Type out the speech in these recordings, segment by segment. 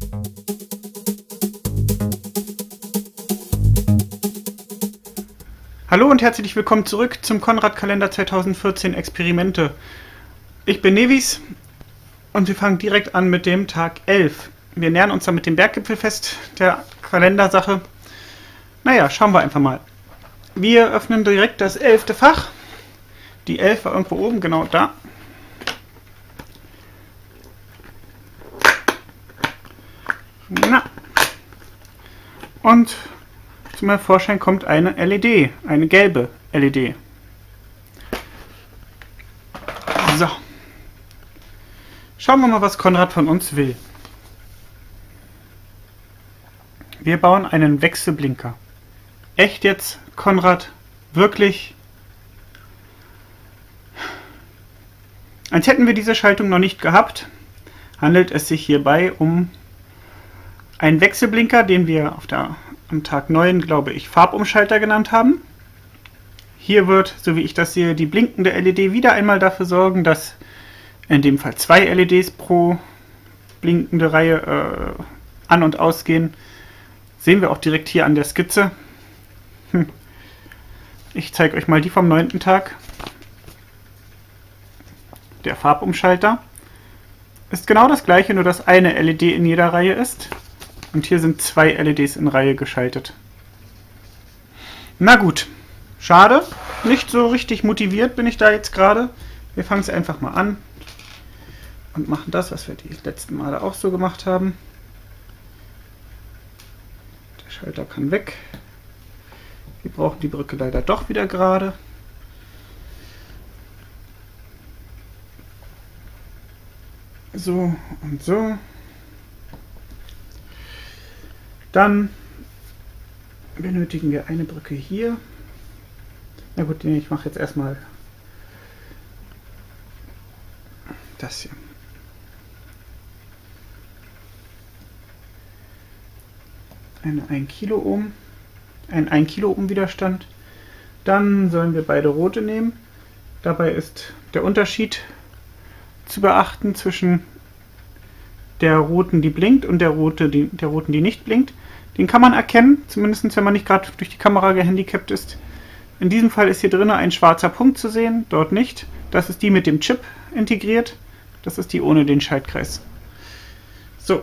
Hallo und herzlich willkommen zurück zum Konrad-Kalender 2014 Experimente. Ich bin Nevis und wir fangen direkt an mit dem Tag 11. Wir nähern uns dann mit dem Berggipfelfest der Kalendersache. Naja, schauen wir einfach mal. Wir öffnen direkt das 11. Fach. Die 11 war irgendwo oben, genau da. Na. Und zum Vorschein kommt eine LED, eine gelbe LED. So. Schauen wir mal, was Konrad von uns will. Wir bauen einen Wechselblinker. Echt jetzt, Konrad? Wirklich? Als hätten wir diese Schaltung noch nicht gehabt, handelt es sich hierbei um einen Wechselblinker, den wir am Tag 9, glaube ich, Farbumschalter genannt haben. Hier wird, so wie ich das sehe, die blinkende LED wieder einmal dafür sorgen, dass in dem Fall 2 LEDs pro blinkende Reihe an- und ausgehen. Sehen wir auch direkt hier an der Skizze. Ich zeige euch mal die vom 9. Tag. Der Farbumschalter ist genau das gleiche, nur dass eine LED in jeder Reihe ist. Und hier sind 2 LEDs in Reihe geschaltet. Na gut, schade. Nicht so richtig motiviert bin ich da jetzt gerade. Wir fangen es einfach mal an und machen das, was wir die letzten Male auch so gemacht haben. Der Schalter kann weg. Wir brauchen die Brücke leider doch wieder gerade. So und so. Dann benötigen wir eine Brücke hier. Na gut, ich mache jetzt erstmal das hier. Eine 1 Kiloohm, ein 1 Kiloohm Widerstand. Dann sollen wir beide rote nehmen. Dabei ist der Unterschied zu beachten zwischen der roten, die blinkt, und der roten, die nicht blinkt. Den kann man erkennen, zumindest wenn man nicht gerade durch die Kamera gehandicapt ist. In diesem Fall ist hier drin ein schwarzer Punkt zu sehen, dort nicht. Das ist die mit dem Chip integriert. Das ist die ohne den Schaltkreis. So.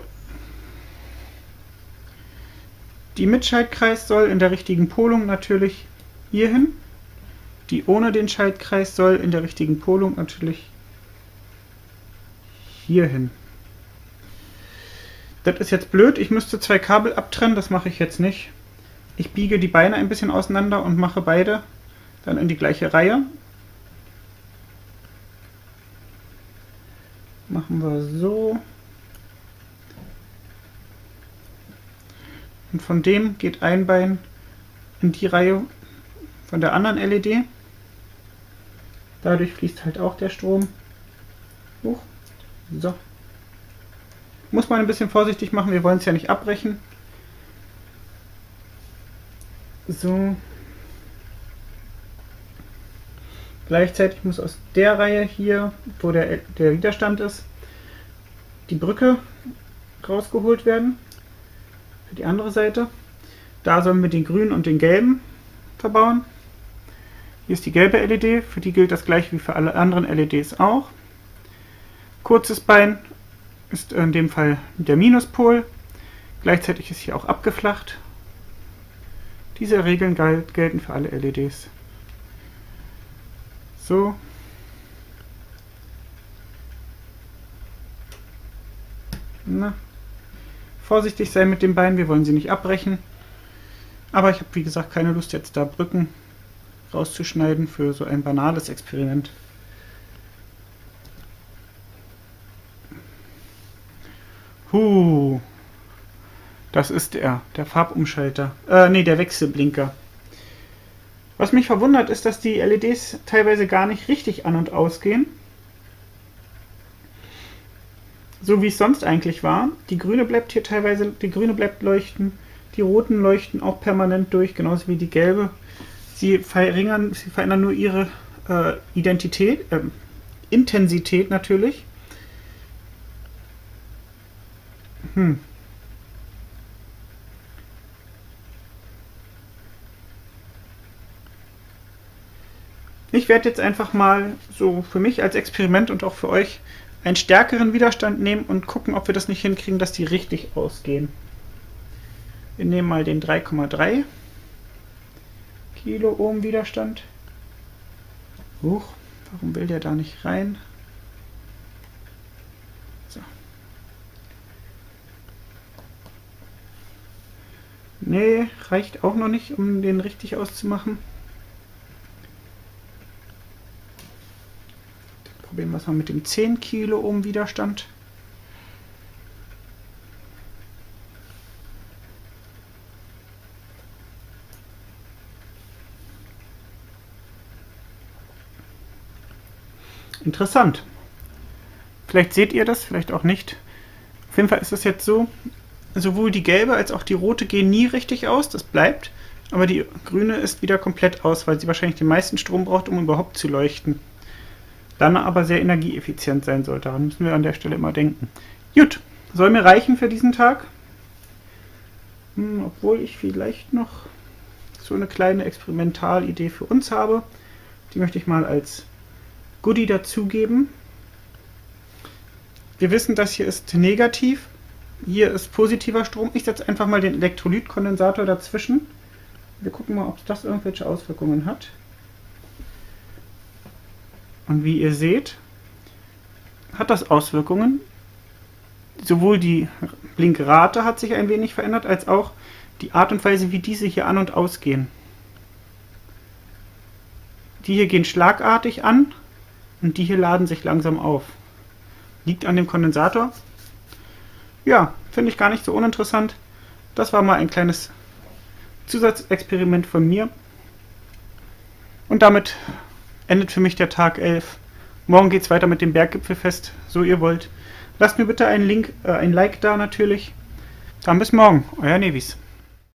Die mit Schaltkreis soll in der richtigen Polung natürlich hierhin. Die ohne den Schaltkreis soll in der richtigen Polung natürlich hierhin. Das ist jetzt blöd, ich müsste 2 Kabel abtrennen, das mache ich jetzt nicht. Ich biege die Beine ein bisschen auseinander und mache beide dann in die gleiche Reihe. Machen wir so. Und von dem geht ein Bein in die Reihe von der anderen LED. Dadurch fließt halt auch der Strom hoch. So. Muss man ein bisschen vorsichtig machen, wir wollen es ja nicht abbrechen. So. Gleichzeitig muss aus der Reihe hier, wo der Widerstand ist, die Brücke rausgeholt werden. Für die andere Seite. Da sollen wir den grünen und den gelben verbauen. Hier ist die gelbe LED, für die gilt das gleiche wie für alle anderen LEDs auch. Kurzes Bein ist in dem Fall der Minuspol. Gleichzeitig ist hier auch abgeflacht. Diese Regeln gelten für alle LEDs. So. Na. Vorsichtig sein mit den Beinen, wir wollen sie nicht abbrechen. Aber ich habe wie gesagt keine Lust jetzt da Brücken rauszuschneiden für so ein banales Experiment. Das ist der Farbumschalter. Ne, der Wechselblinker. Was mich verwundert ist, dass die LEDs teilweise gar nicht richtig an- und ausgehen. So wie es sonst eigentlich war. Die grüne bleibt hier teilweise, die grüne bleibt leuchten, die roten leuchten auch permanent durch, genauso wie die gelbe. Sie verändern nur ihre Intensität natürlich. Ich werde jetzt einfach mal so für mich als Experiment und auch für euch einen stärkeren Widerstand nehmen und gucken, ob wir das nicht hinkriegen, dass die richtig ausgehen. Wir nehmen mal den 3,3 Kiloohm Widerstand. Huch, warum will der da nicht rein? So. Nee, reicht auch noch nicht, um den richtig auszumachen. Dann probieren wir es mal mit dem 10 Kiloohm Widerstand. Interessant. Vielleicht seht ihr das, vielleicht auch nicht. Auf jeden Fall ist es jetzt so, sowohl die gelbe als auch die rote gehen nie richtig aus, das bleibt. Aber die grüne ist wieder komplett aus, weil sie wahrscheinlich den meisten Strom braucht, um überhaupt zu leuchten. Dann aber sehr energieeffizient sein sollte. Daran müssen wir an der Stelle immer denken. Gut, soll mir reichen für diesen Tag. Obwohl ich vielleicht noch so eine kleine Experimentalidee für uns habe. Die möchte ich mal als Goodie dazugeben. Wir wissen, das hier ist negativ. Hier ist positiver Strom. Ich setze einfach mal den Elektrolytkondensator dazwischen. Wir gucken mal, ob das irgendwelche Auswirkungen hat. Und wie ihr seht, hat das Auswirkungen. Sowohl die Blinkrate hat sich ein wenig verändert, als auch die Art und Weise, wie diese hier an- und ausgehen. Die hier gehen schlagartig an und die hier laden sich langsam auf. Liegt an dem Kondensator. Ja, finde ich gar nicht so uninteressant. Das war mal ein kleines Zusatzexperiment von mir. Und damit endet für mich der Tag 11. Morgen geht es weiter mit dem Berggipfelfest, so ihr wollt. Lasst mir bitte ein Like da natürlich. Dann bis morgen, euer Nevis.